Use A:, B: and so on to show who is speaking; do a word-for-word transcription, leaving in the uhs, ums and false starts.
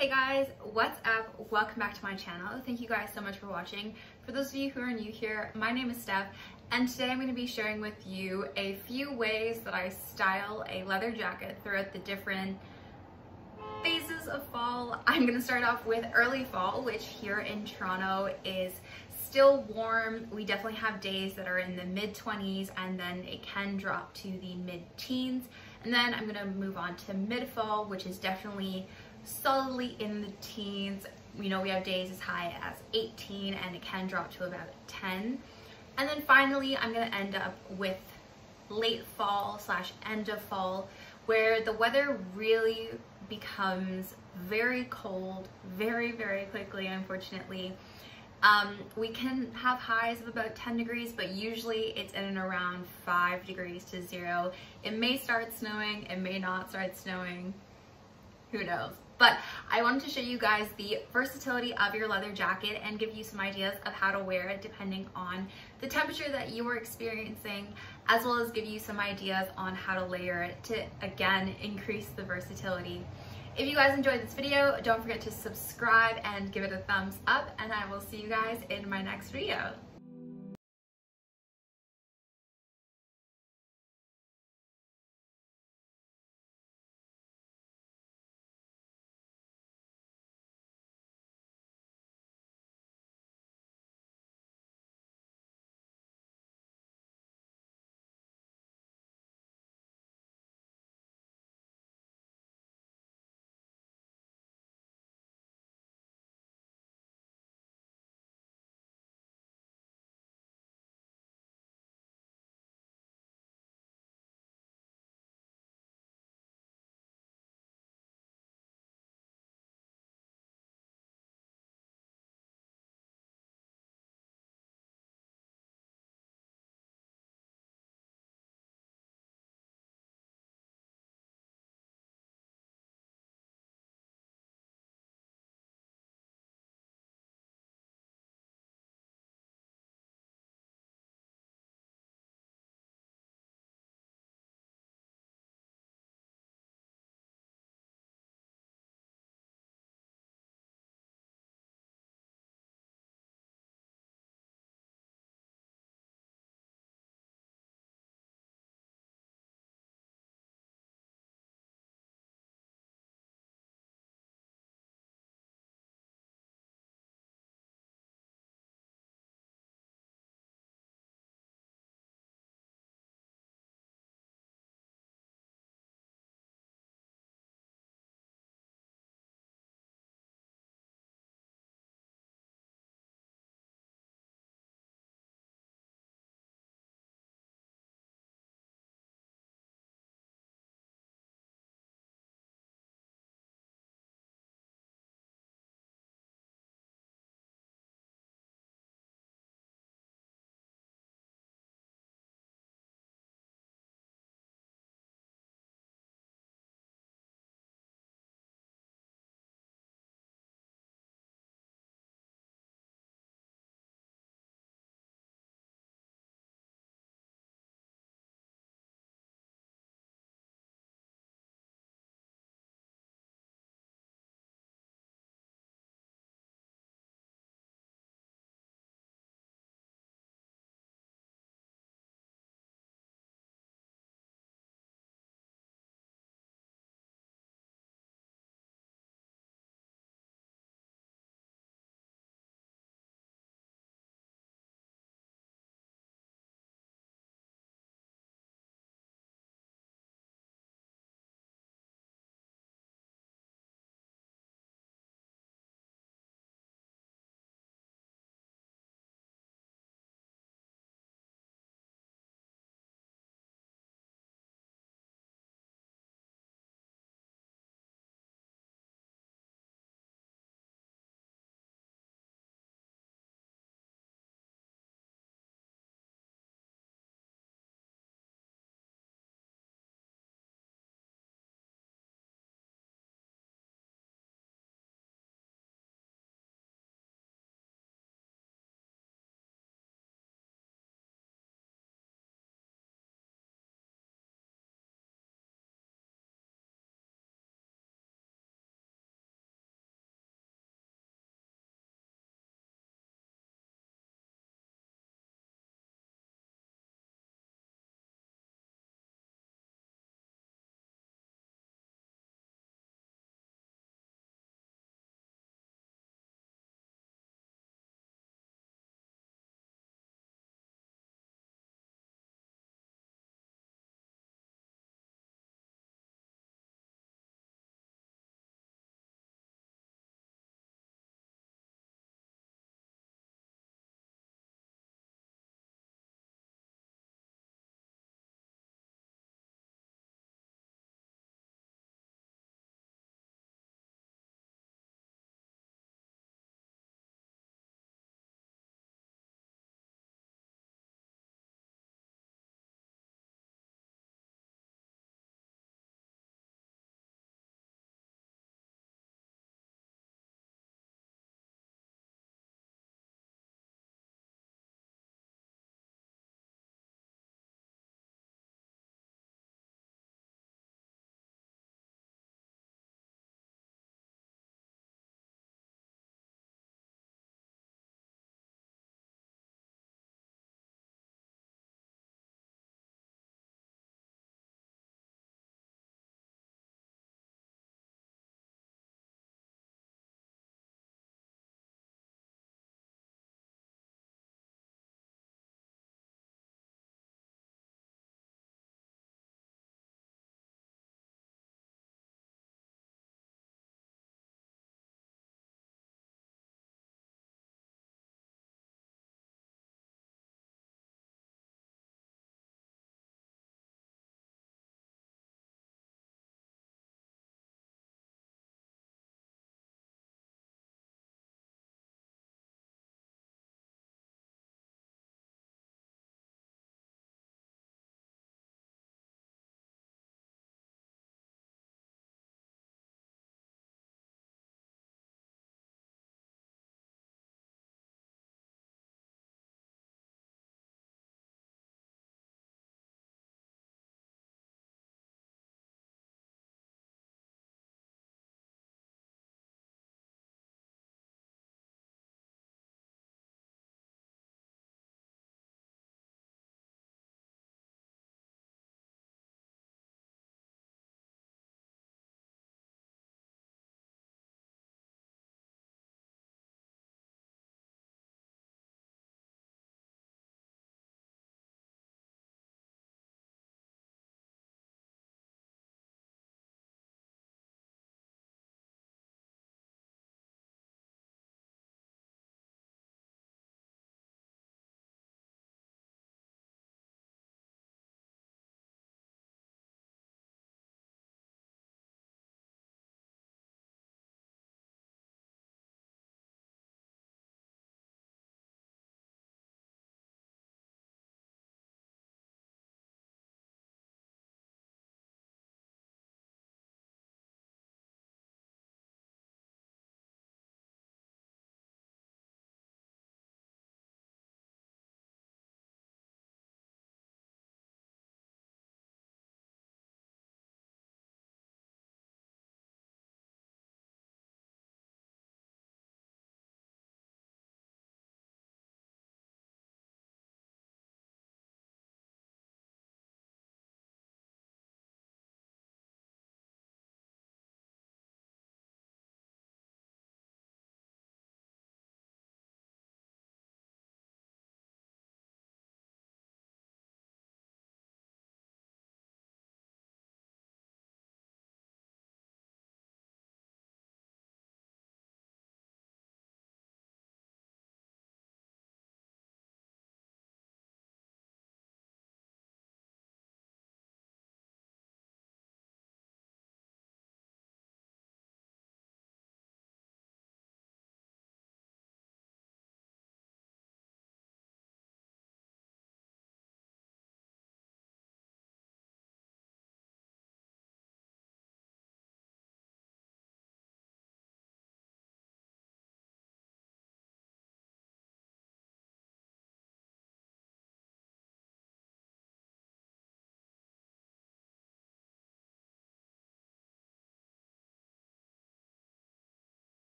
A: Hey guys, what's up? Welcome back to my channel. Thank you guys so much for watching. For those of you who are new here, my name is Steph, and today I'm going to be sharing with you a few ways that I style a leather jacket throughout the different phases of fall. I'm going to start off with early fall, which here in Toronto is still warm. We definitely have days that are in the mid twenties, and then it can drop to the mid-teens. And then I'm going to move on to mid-fall, which is definitely solidly in the teens. You know, we have days as high as eighteen, and it can drop to about ten. And then finally, I'm going to end up with late fall slash end of fall, where the weather really becomes very cold very, very quickly, unfortunately. Um, we can have highs of about ten degrees, but usually it's in and around five degrees to zero. It may start snowing, it may not start snowing, who knows? But I wanted to show you guys the versatility of your leather jacket and give you some ideas of how to wear it depending on the temperature that you are experiencing, as well as give you some ideas on how to layer it to, again, increase the versatility. If you guys enjoyed this video, don't forget to subscribe and give it a thumbs up, and I will see you guys in my next video.